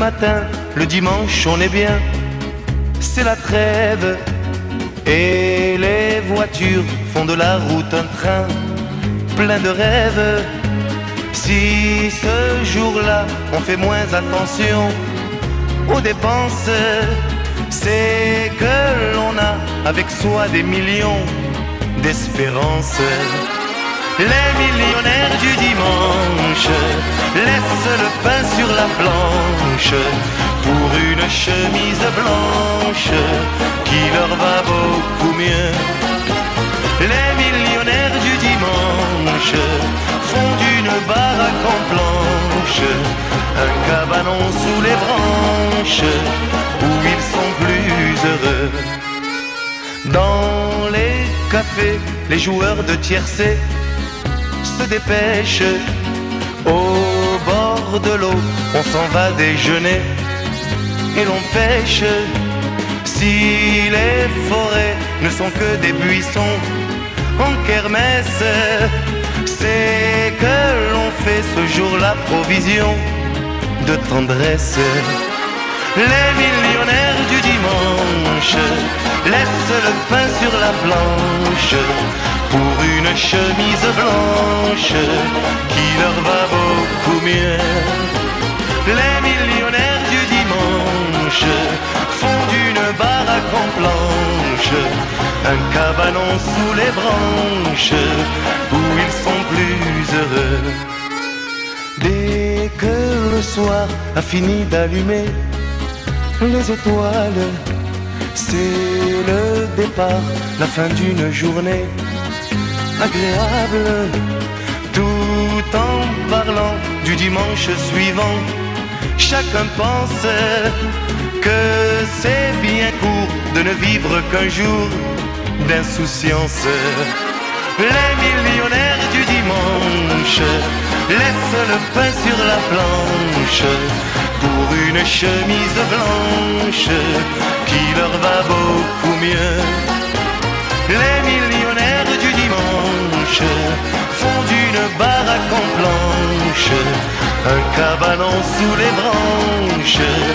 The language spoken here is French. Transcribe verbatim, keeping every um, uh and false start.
matin, le dimanche on est bien, c'est la trêve. Et les voitures font de la route un train plein de rêves. Si ce jour-là on fait moins attention aux dépenses, c'est que l'on a avec soi des millions d'espérances. Les millionnaires du dimanche laissent le pain sur la planche pour une chemise blanche qui leur va beaucoup mieux. Les millionnaires du dimanche font d'une baraque en planche un cabanon sous les branches où ils sont plus heureux. Dans les cafés, les joueurs de tiercé se dépêchent. Au bord de l'eau, on s'en va déjeuner et l'on pêche. Si les forêts ne sont que des buissons en kermesse, c'est que l'on fait ce jour-là provision de tendresse. Les millionnaires du dimanche laissent le pain sur la planche pour une chemise blanche qui leur va beaucoup mieux. Les millionnaires du dimanche font d'une baraque en planche un cabanon sous les branches où ils sont plus heureux. Dès que le soir a fini d'allumer les étoiles, c'est le départ, la fin d'une journée agréable. Tout en parlant du dimanche suivant, chacun pense que c'est bien court de ne vivre qu'un jour d'insouciance. Les millionnaires du dimanche laissent le pain sur la planche pour une chemise blanche qui leur va beaucoup mieux. Les millionnaires du dimanche font d'une baraque en planche un cabanon sous les branches